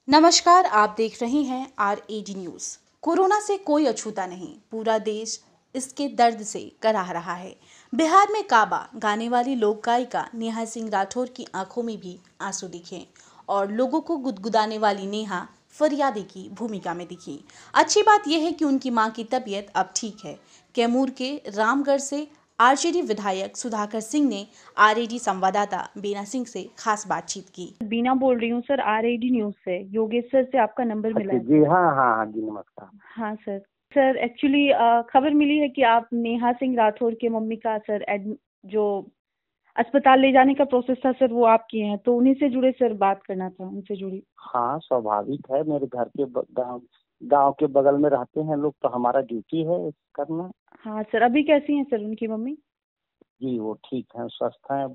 नमस्कार, आप देख रहे हैं RAD न्यूज। कोरोना से कोई अछूता नहीं, पूरा देश इसके दर्द से कराह रहा है। बिहार में काबा गाने वाली लोक गायिका नेहा सिंह राठौर की आंखों में भी आंसू दिखे और लोगों को गुदगुदाने वाली नेहा फरियादी की भूमिका में दिखी। अच्छी बात यह है कि उनकी मां की तबीयत अब ठीक है। कैमूर के रामगढ़ से आरजेडी विधायक सुधाकर सिंह ने RAD संवाददाता बीना सिंह से खास बातचीत की। बीना बोल रही हूँ सर, RAD न्यूज से। योगेश सर से आपका नंबर मिला है। जी हाँ जी, नमस्कार। हाँ सर एक्चुअली खबर मिली है कि आप नेहा सिंह राठौर के मम्मी का सर जो अस्पताल ले जाने का प्रोसेस था सर, वो आप किए हैं, तो उन्हीं से जुड़े सर बात करना था, उनसे जुड़ी। हाँ, स्वाभाविक है, मेरे घर के गांव के बगल में रहते हैं लोग, तो हमारा ड्यूटी है करना। हाँ सर, अभी कैसी हैं सर उनकी मम्मी? जी वो ठीक है, स्वस्थ हैं।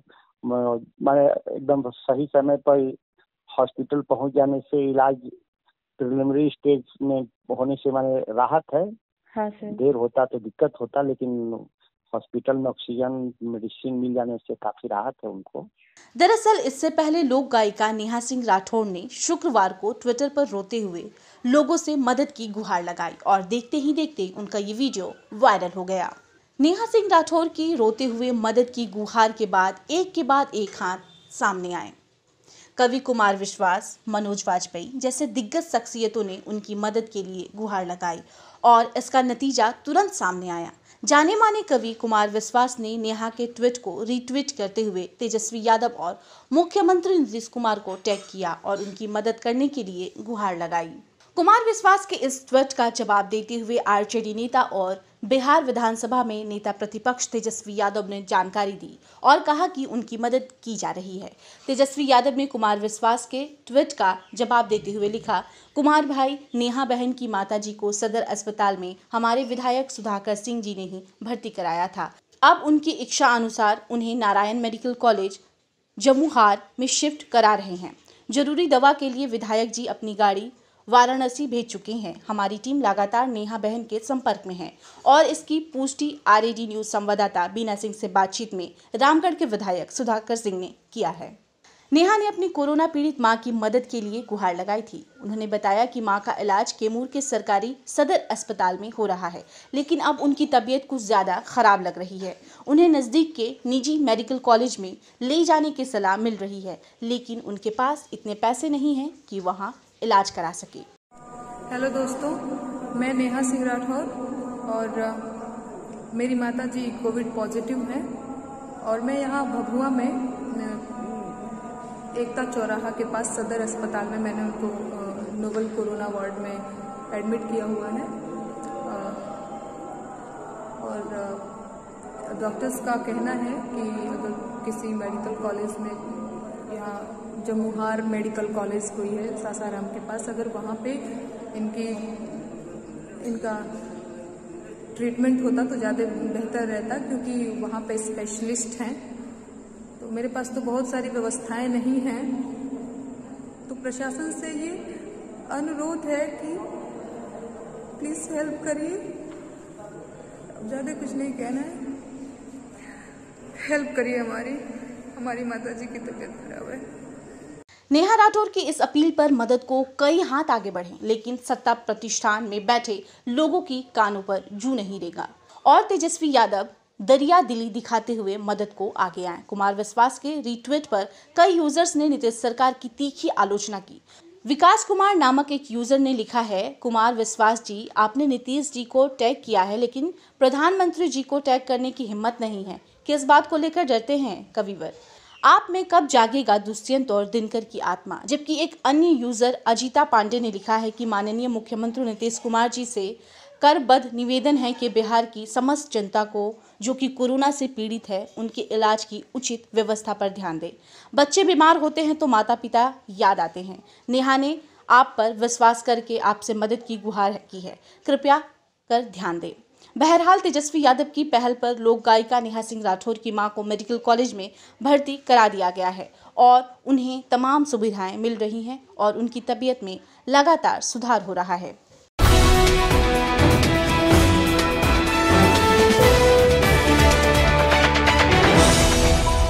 मैं एकदम सही समय पर हॉस्पिटल पहुंच जाने से, इलाज प्रिलिमिनरी स्टेज में होने से मैंने राहत है। हाँ सर। देर होता तो दिक्कत होता, लेकिन हॉस्पिटल में ऑक्सीजन मेडिसिन मिल जाने से काफी राहत है उनको। दरअसल इससे पहले लोक गायिका नेहा सिंह राठौर ने शुक्रवार को ट्विटर पर रोते हुए लोगों से मदद की गुहार लगाई और देखते ही देखते उनका ये वीडियो वायरल हो गया। नेहा सिंह राठौर की रोते हुए मदद की गुहार के बाद एक हाथ सामने आए। कवि कुमार विश्वास, मनोज वाजपेयी जैसे दिग्गज शख्सियतों ने उनकी मदद के लिए गुहार लगाई और इसका नतीजा तुरंत सामने आया। जाने माने कवि कुमार विश्वास ने नेहा के ट्वीट को रीट्वीट करते हुए तेजस्वी यादव और मुख्यमंत्री नीतीश कुमार को टैग किया और उनकी मदद करने के लिए गुहार लगाई। कुमार विश्वास के इस ट्वीट का जवाब देते हुए आरजेडी नेता और बिहार विधानसभा में नेता प्रतिपक्ष तेजस्वी यादव ने जानकारी दी और कहा कि उनकी मदद की जा रही है। तेजस्वी यादव ने कुमार विश्वास के ट्वीट का जवाब देते हुए लिखा, कुमार भाई, नेहा बहन की माताजी को सदर अस्पताल में हमारे विधायक सुधाकर सिंह जी ने ही भर्ती कराया था। अब उनकी इच्छा अनुसार उन्हें नारायण मेडिकल कॉलेज जमुहार में शिफ्ट करा रहे हैं। जरूरी दवा के लिए विधायक जी अपनी गाड़ी वाराणसी भेज चुके हैं। हमारी टीम लगातार नेहा बहन के संपर्क में है और इसकी पुष्टि RAD न्यूज संवाददाता बीना सिंह से बातचीत में रामगढ़ के विधायक सुधाकर सिंह ने किया है। नेहा ने अपनी कोरोना पीड़ित मां की मदद के लिए गुहार लगाई थी। उन्होंने बताया कि मां का इलाज कैमूर के सरकारी सदर अस्पताल में हो रहा है, लेकिन अब उनकी तबीयत कुछ ज्यादा खराब लग रही है। उन्हें नजदीक के निजी मेडिकल कॉलेज में ले जाने की सलाह मिल रही है, लेकिन उनके पास इतने पैसे नहीं हैं कि वहां इलाज करा सके। हेलो दोस्तों, मैं नेहा सिंह राठौर और मेरी माताजी कोविड पॉजिटिव हैं और मैं यहाँ भभुआ में एकता चौराहा के पास सदर अस्पताल में मैंने उनको नोवल कोरोना वार्ड में एडमिट किया हुआ है और डॉक्टर्स का कहना है कि अगर किसी मेडिकल कॉलेज में या जमुहार मेडिकल कॉलेज कोई है सासाराम के पास, अगर वहाँ पे इनका ट्रीटमेंट होता तो ज़्यादा बेहतर रहता, क्योंकि वहाँ पे स्पेशलिस्ट हैं। तो मेरे पास तो बहुत सारी व्यवस्थाएं नहीं हैं, तो प्रशासन से ये अनुरोध है कि प्लीज़ हेल्प करिए। अब ज़्यादा कुछ नहीं कहना है, हेल्प करिए, हमारी माताजी की तबीयत खराब है। नेहा राठौर की इस अपील पर मदद को कई हाथ आगे बढ़े, लेकिन सत्ता प्रतिष्ठान में बैठे लोगों की कानों पर जू नहीं रहेगा और तेजस्वी यादव दरिया दिली दिखाते हुए मदद को आगे आए। कुमार विश्वास के रीट्वीट पर कई यूजर्स ने नीतीश सरकार की तीखी आलोचना की। विकास कुमार नामक एक यूजर ने लिखा है, कुमार विश्वास जी, आपने नीतीश जी को टैग किया है, लेकिन प्रधानमंत्री जी को टैग करने की हिम्मत नहीं है। किस बात को लेकर डरते हैं कविवर? आप में कब जागेगा दुष्यंत और दिनकर की आत्मा? जबकि एक अन्य यूजर अजीता पांडे ने लिखा है कि माननीय मुख्यमंत्री नीतीश कुमार जी से करबद्ध निवेदन है कि बिहार की समस्त जनता को जो कि कोरोना से पीड़ित है, उनके इलाज की उचित व्यवस्था पर ध्यान दें। बच्चे बीमार होते हैं तो माता पिता याद आते हैं। नेहा ने आप पर विश्वास करके आपसे मदद की गुहार की है, कृपया कर ध्यान दें। बहरहाल तेजस्वी यादव की पहल पर लोक गायिका नेहा सिंह राठौर की मां को मेडिकल कॉलेज में भर्ती करा दिया गया है और उन्हें तमाम सुविधाएं मिल रही हैं और उनकी तबीयत में लगातार सुधार हो रहा है।